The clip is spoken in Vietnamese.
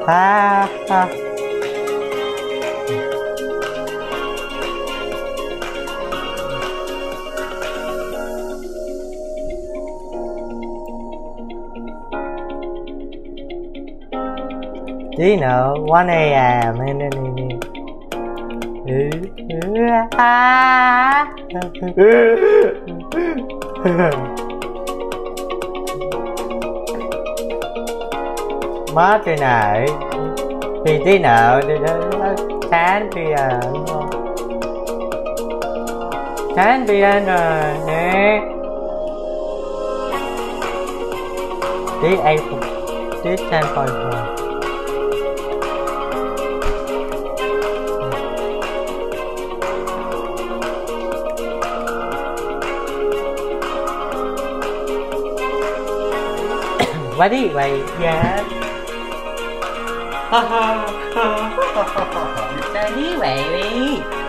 Ha ha. Tí nữa 1 AM mất rồi này thì tí nữa sáng tiền rồi nè tí em tí sang coi rồi qua đi vậy dạ Sao đi vậy?